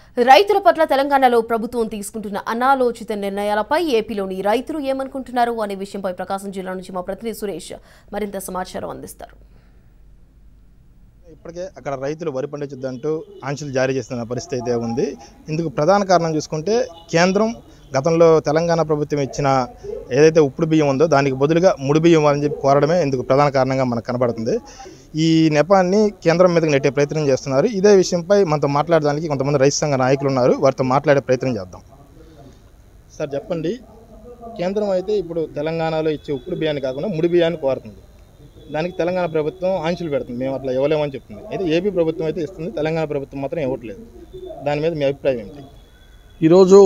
రైతుల పట్ల తెలంగాణలో ప్రభుత్వం తీసుకుంటున్న అనాలోచిత నిర్ణయాలపై ఏపీలోని రైతులు ఏమనుకుంటున్నారు అనే విషయంపై ప్రకాశం జిల్లా నుంచి మా ప్రతినిధి సురేష్ మరింత సమాచారం అందిస్తారు. ఇప్పటికే అక్కడ రైతులు వరి పండించొద్దంటూ ఆంక్షలు జారీ చేస్తున్న పరిస్థితి అయితే ఉంది. ఇందుకు ప్రధాన కారణం చూసుకుంటే కేంద్రం గతంలో తెలంగాణ ప్రభుత్వం ఇచ్చిన ఏదైతే ఉప్పుడు బియ్యం ఉందో దానికి బదులుగా ముడి బియ్యం అని చెప్పి కోరడమే ఇందుకు ప్రధాన కారణంగా మనకు కనబడుతుంది. ఈ నెపాన్ని కేంద్రం మీదకి నెట్టే ప్రయత్నం చేస్తున్నారు. ఇదే విషయంపై మనతో మాట్లాడడానికి కొంతమంది రైతు సంఘ నాయకులు ఉన్నారు. వారితో మాట్లాడే ప్రయత్నం చేద్దాం. సార్ చెప్పండి, కేంద్రం అయితే ఇప్పుడు తెలంగాణలో ఇచ్చే ఉప్పుడు బియ్యాన్ని కాకుండా ముడి బియ్యాన్ని కోరుతుంది. దానికి తెలంగాణ ప్రభుత్వం ఆంక్షలు పెడుతుంది, మేము అట్లా ఇవ్వలేమని చెప్తుంది. అయితే ఏపీ ప్రభుత్వం అయితే ఇస్తుంది, తెలంగాణ ప్రభుత్వం మాత్రం ఇవ్వట్లేదు. దాని మీద మీ అభిప్రాయం ఏంటి? ఈరోజు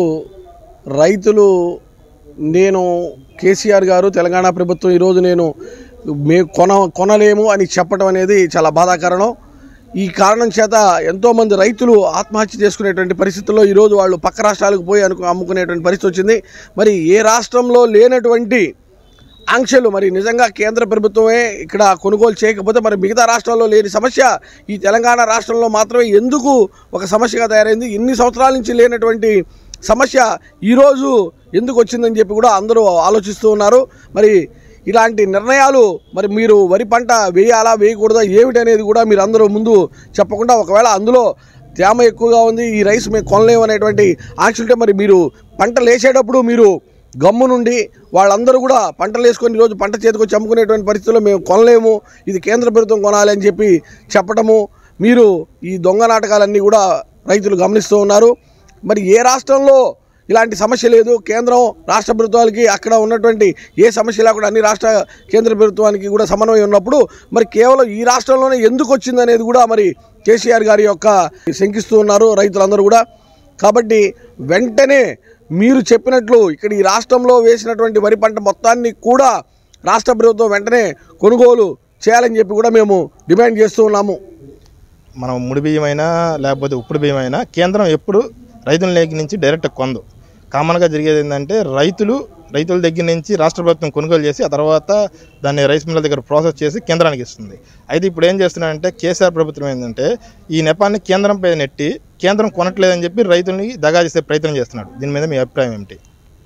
రైతులు నేను కేసీఆర్ గారు తెలంగాణ ప్రభుత్వం ఈరోజు మేము కొనలేము అని చెప్పడం అనేది చాలా బాధాకరణం. ఈ కారణం చేత ఎంతోమంది రైతులు ఆత్మహత్య చేసుకునేటువంటి పరిస్థితుల్లో ఈరోజు వాళ్ళు పక్క రాష్ట్రాలకు పోయి అమ్ముకునేటువంటి పరిస్థితి వచ్చింది. మరి ఏ రాష్ట్రంలో లేనటువంటి ఆంక్షలు మరి నిజంగా కేంద్ర ప్రభుత్వమే ఇక్కడ కొనుగోలు చేయకపోతే మరి మిగతా రాష్ట్రాల్లో లేని సమస్య ఈ తెలంగాణ రాష్ట్రంలో మాత్రమే ఎందుకు ఒక సమస్యగా తయారైంది? ఇన్ని సంవత్సరాల నుంచి లేనటువంటి సమస్య ఈరోజు ఎందుకు వచ్చిందని చెప్పి కూడా అందరూ ఆలోచిస్తూ ఉన్నారు. మరి ఇలాంటి నిర్ణయాలు మరి మీరు వరి పంట వేయాలా వేయకూడదా ఏమిటనేది కూడా మీరు అందరూ ముందు చెప్పకుండా ఒకవేళ అందులో తేమ ఎక్కువగా ఉంది, ఈ రైస్ మేము కొనలేము అనేటువంటి ఆంక్షలుంటే మరి మీరు పంటలు వేసేటప్పుడు మీరు గమ్ము నుండి వాళ్ళందరూ కూడా పంటలు వేసుకొని ఈరోజు పంట చేతికొచ్చి అమ్ముకునేటువంటి పరిస్థితుల్లో మేము కొనలేము, ఇది కేంద్ర ప్రభుత్వం కొనాలి అని చెప్పి చెప్పడము, మీరు ఈ దొంగ నాటకాలన్నీ కూడా రైతులు గమనిస్తూ ఉన్నారు. మరి ఏ రాష్ట్రంలో ఇలాంటి సమస్య లేదు. కేంద్రం రాష్ట్ర ప్రభుత్వాలకి అక్కడ ఉన్నటువంటి ఏ సమస్య లేకుండా అన్ని రాష్ట్ర కేంద్ర ప్రభుత్వానికి కూడా సమన్వయం ఉన్నప్పుడు మరి కేవలం ఈ రాష్ట్రంలోనే ఎందుకు వచ్చింది అనేది కూడా మరి కేసీఆర్ గారి యొక్క శంకిస్తూ ఉన్నారు రైతులందరూ కూడా. కాబట్టి వెంటనే మీరు చెప్పినట్లు ఇక్కడ ఈ రాష్ట్రంలో వేసినటువంటి వరి పంట మొత్తాన్ని కూడా రాష్ట్ర ప్రభుత్వం వెంటనే కొనుగోలు చేయాలని చెప్పి కూడా మేము డిమాండ్ చేస్తూ ఉన్నాము. మనం ముడి బియ్యమైనా లేకపోతే ఉప్పుడు బియ్యమైనా కేంద్రం ఎప్పుడు రైతుల దగ్గర నుంచి డైరెక్ట్ కొందు. కామన్గా జరిగేది ఏంటంటే రైతుల దగ్గర నుంచి రాష్ట్ర ప్రభుత్వం కొనుగోలు చేసి ఆ తర్వాత దాన్ని రైస్ మిల్ల దగ్గర ప్రాసెస్ చేసి కేంద్రానికి ఇస్తుంది. అయితే ఇప్పుడు ఏం చేస్తున్నారంటే కేసీఆర్ ప్రభుత్వం ఏంటంటే ఈ నెపాన్ని కేంద్రంపై నెట్టి కేంద్రం కొనట్లేదని చెప్పి రైతుల్ని దగా చేసే ప్రయత్నం చేస్తున్నాడు. దీని మీద మీ అభిప్రాయం ఏమిటి?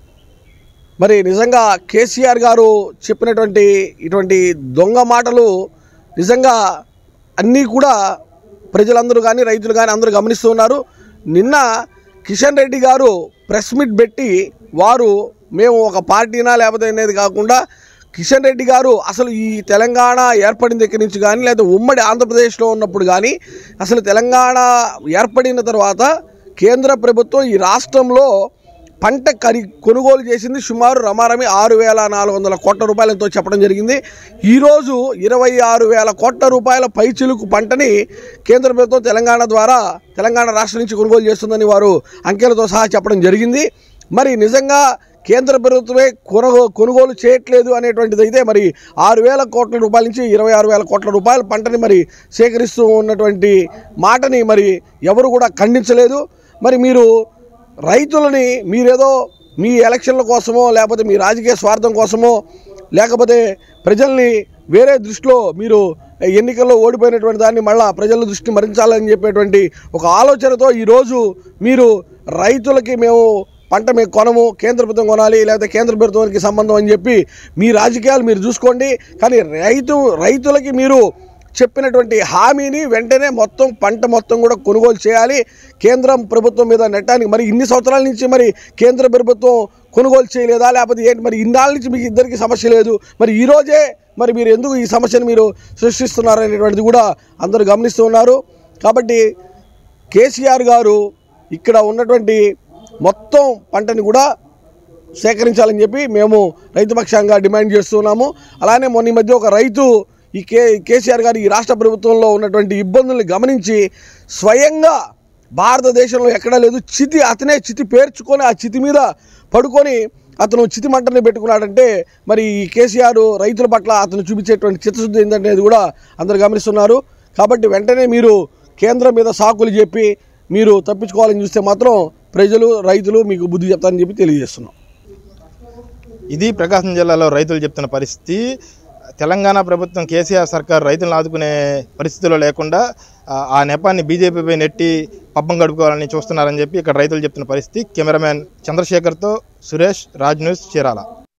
మరి నిజంగా కేసీఆర్ గారు చెప్పినటువంటి ఇటువంటి దొంగ మాటలు నిజంగా అన్నీ కూడా ప్రజలందరూ కానీ రైతులు కానీ అందరూ గమనిస్తూ ఉన్నారు. నిన్న కిషన్ రెడ్డి గారు ప్రెస్ మీట్ పెట్టి వారు మేము ఒక పార్టీనా లేకపోతే అనేది కాకుండా కిషన్ రెడ్డి గారు అసలు ఈ తెలంగాణ ఏర్పడిన దగ్గర నుంచి కానీ లేదా ఉమ్మడి ఆంధ్రప్రదేశ్లో ఉన్నప్పుడు కానీ అసలు తెలంగాణ ఏర్పడిన తర్వాత కేంద్ర ప్రభుత్వం ఈ రాష్ట్రంలో పంట కొనుగోలు చేసింది సుమారు రమారమి 6,400 కోట్ల రూపాయలతో చెప్పడం జరిగింది. ఈరోజు 26,000 కోట్ల రూపాయల పైచిలుకు పంటని కేంద్ర ప్రభుత్వం తెలంగాణ రాష్ట్రం నుంచి కొనుగోలు చేస్తుందని వారు అంకెలతో సహా చెప్పడం జరిగింది. మరి నిజంగా కేంద్ర ప్రభుత్వమే కొనుగోలు చేయట్లేదు అనేటువంటిది అయితే మరి 6,000 కోట్ల రూపాయల నుంచి 26,000 కోట్ల రూపాయల పంటని మరి సేకరిస్తూ ఉన్నటువంటి మాటని మరి ఎవరు కూడా ఖండించలేదు. మరి మీరు రైతులని మీరేదో మీ ఎలక్షన్ల కోసమో లేకపోతే మీ రాజకీయ స్వార్థం కోసమో లేకపోతే ప్రజల్ని వేరే దృష్టిలో మీరు ఎన్నికల్లో ఓడిపోయినటువంటి దాన్ని మళ్ళా ప్రజల దృష్టిని మరించాలని చెప్పేటువంటి ఒక ఆలోచనతో ఈరోజు మీరు రైతులకి మేము కొనము, కేంద్ర ప్రభుత్వం కొనాలి లేకపోతే కేంద్ర ప్రభుత్వానికి సంబంధం అని చెప్పి మీ రాజకీయాలు మీరు చూసుకోండి. కానీ రైతులకి మీరు చెప్పినటువంటి హామీని వెంటనే పంట మొత్తం కూడా కొనుగోలు చేయాలి, కేంద్రం ప్రభుత్వం మీద నెట్టానికి. మరి ఇన్ని సంవత్సరాల నుంచి మరి కేంద్ర ప్రభుత్వం కొనుగోలు చేయలేదా లేకపోతే ఏంటి? మరి ఇన్నాళ్ళ నుంచి మీకు ఇద్దరికి సమస్య లేదు, మరి ఈరోజే మరి మీరు ఎందుకు ఈ సమస్యను మీరు సృష్టిస్తున్నారు అనేటువంటిది కూడా అందరూ గమనిస్తూ ఉన్నారు. కాబట్టి కేసీఆర్ గారు ఇక్కడ ఉన్నటువంటి మొత్తం పంటని కూడా సేకరించాలని చెప్పి మేము రైతుపక్షంగా డిమాండ్ చేస్తున్నాము. అలానే మొన్న మధ్య ఒక రైతు ఈ కేసీఆర్ గారు ఈ రాష్ట్ర ప్రభుత్వంలో ఉన్నటువంటి ఇబ్బందుల్ని గమనించి స్వయంగా భారతదేశంలో ఎక్కడా లేదు అతనే చితి పేర్చుకొని ఆ చితి మీద పడుకొని అతను చితి మంటని పెట్టుకున్నాడంటే మరి ఈ కేసీఆర్ రైతుల పట్ల అతను చూపించేటువంటి చిత్తశుద్ధి ఏంటనేది కూడా అందరు గమనిస్తున్నారు. కాబట్టి వెంటనే మీరు కేంద్రం మీద సాకులు చెప్పి మీరు తప్పించుకోవాలని చూస్తే మాత్రం రైతులు మీకు బుద్ధి చెప్తారని చెప్పి తెలియజేస్తున్నాం. ఇది ప్రకాశం జిల్లాలో రైతులు చెప్తున్న పరిస్థితి. తెలంగాణ ప్రభుత్వం కేసీఆర్ సర్కార్ రైతులను ఆదుకునే పరిస్థితుల్లో లేకుండా ఆ నెపాన్ని బీజేపీపై నెట్టి పబ్బం గడుపుకోవాలని చూస్తున్నారని చెప్పి ఇక్కడ రైతులు చెప్తున్న పరిస్థితి. కెమెరామెన్ చంద్రశేఖర్తో సురేష్, రాజ్ న్యూస్, చీరాల.